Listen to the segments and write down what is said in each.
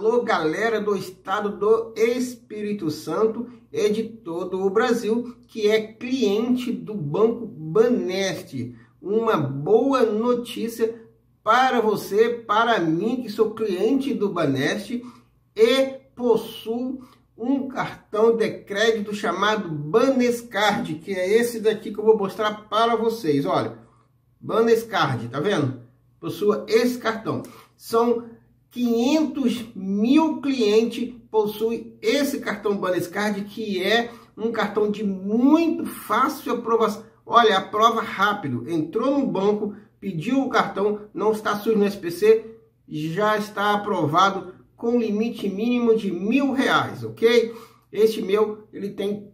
Alô, galera do estado do Espírito Santo e de todo o Brasil, que é cliente do Banco Banesty. Uma boa notícia para você, para mim, que sou cliente do Banesty e possuo um cartão de crédito chamado Banescard, que é esse daqui que eu vou mostrar para vocês. Olha, Banescard, tá vendo? Possua esse cartão. São 500 mil clientes possuem esse cartão Banescard, que é um cartão de muito fácil aprovação. Olha, aprova rápido. Entrou no banco, pediu o cartão, não está sujo no SPC, já está aprovado com limite mínimo de R$1.000, ok? Este meu, ele tem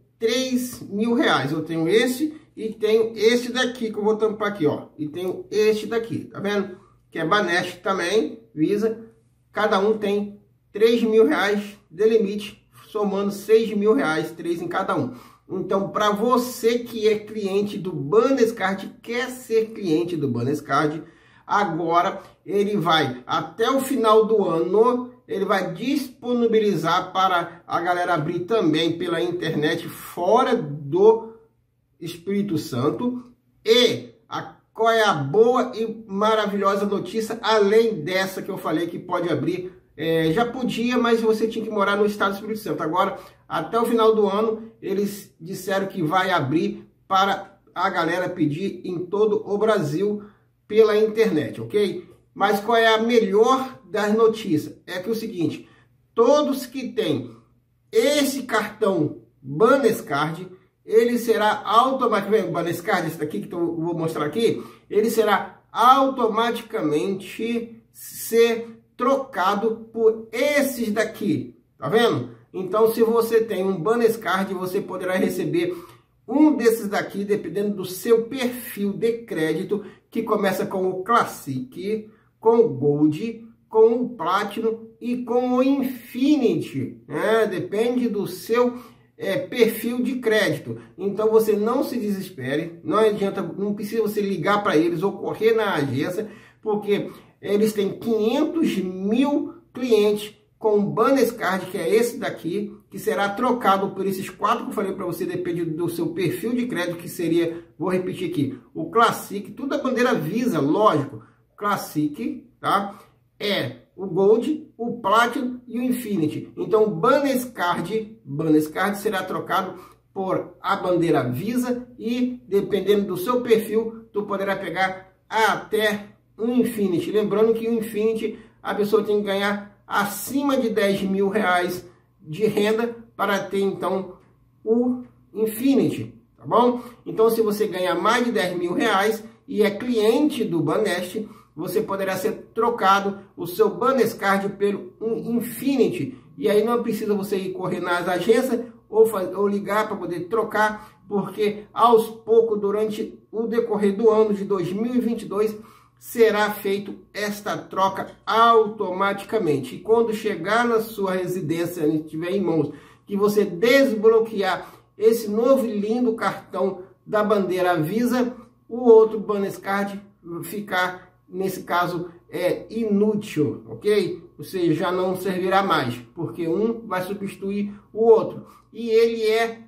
R$3.000. Eu tenho esse e tenho esse daqui que eu vou tampar aqui, ó. E tenho este daqui, tá vendo? Que é Banesty também, Visa. Cada um tem R$3.000 de limite, somando R$6.000, 3 em cada um. Então, para você que é cliente do Banescard, quer ser cliente do Banescard, agora ele vai, até o final do ano, ele vai disponibilizar para a galera abrir também pela internet fora do Espírito Santo. E qual é a boa e maravilhosa notícia, além dessa que eu falei que pode abrir? Já podia, mas você tinha que morar no estado do Espírito Santo. Agora, até o final do ano, eles disseram que vai abrir para a galera pedir em todo o Brasil pela internet, ok? Mas qual é a melhor das notícias? É que é o seguinte, todos que têm esse cartão Banescard, ele será automaticamente, Banescard, esse daqui que eu vou mostrar aqui, ele será automaticamente ser trocado por esses daqui, tá vendo? Então, se você tem um Banescard, você poderá receber um desses daqui, dependendo do seu perfil de crédito, que começa com o Classic, com o Gold, com o Platinum e com o Infinity, né? Depende do seu perfil de crédito. Então você não se desespere, não adianta, não precisa você ligar para eles ou correr na agência, porque eles têm 500 mil clientes com o Banescard, que é esse daqui, que será trocado por esses 4 que eu falei para você, depende do seu perfil de crédito, que seria, vou repetir aqui, o Classic, tudo a bandeira Visa, lógico, Classic, tá? É o Gold, o Platinum e o Infinity. Então, o Banescard será trocado por a bandeira Visa e, dependendo do seu perfil, tu poderá pegar até um Infinity. Lembrando que o Infinity, a pessoa tem que ganhar acima de R$10.000 de renda para ter, então, o Infinity, tá bom? Então, se você ganhar mais de R$10.000 e é cliente do Banesty, você poderá ser trocado o seu Banescard pelo Infinity. E aí não precisa você ir correr nas agências ou ligar para poder trocar, porque aos poucos, durante o decorrer do ano de 2022, será feito esta troca automaticamente. E quando chegar na sua residência, e estiver em mãos, que você desbloquear esse novo e lindo cartão da bandeira Visa, o outro Banescard ficar, nesse caso, inútil, ok? Ou seja, já não servirá mais, porque um vai substituir o outro. E ele é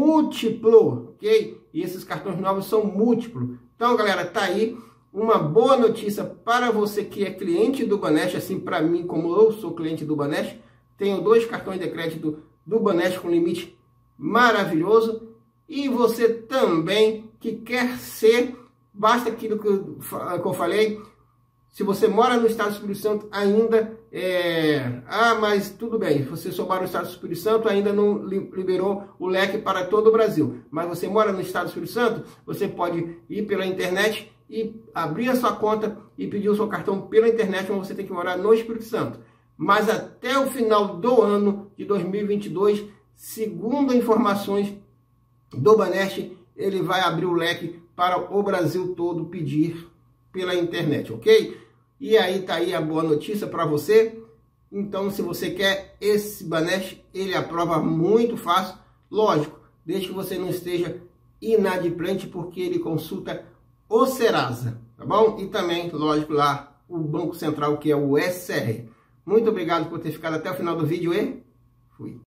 múltiplo, ok? E esses cartões novos são múltiplos. Então, galera, tá aí uma boa notícia para você que é cliente do Banesty, assim para mim, como eu sou cliente do Banesty. Tenho 2 cartões de crédito do Banesty com limite maravilhoso. E você também que quer ser, basta aquilo que eu falei. Se você mora no estado do Espírito Santo ainda, mas tudo bem, você só mora no estado do Espírito Santo, ainda não liberou o leque para todo o Brasil. Mas você mora no estado do Espírito Santo, você pode ir pela internet e abrir a sua conta e pedir o seu cartão pela internet, mas você tem que morar no Espírito Santo. Mas até o final do ano de 2022, segundo informações do Banesty, ele vai abrir o leque para o Brasil todo pedir pela internet, ok? E aí tá aí a boa notícia para você. Então, se você quer esse Banesty, ele aprova muito fácil, lógico, desde que você não esteja inadimplente, porque ele consulta o Serasa, tá bom? E também, lógico, lá o Banco Central, que é o SR. Muito obrigado por ter ficado até o final do vídeo e fui!